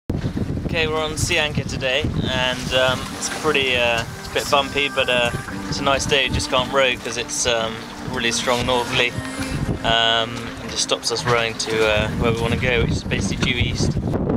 Okay, we're on Sea Anchor today, and it's pretty, it's a bit bumpy, but it's a nice day. We just can't row because it's really strong northerly, and just stops us rowing to where we want to go, which is basically due east.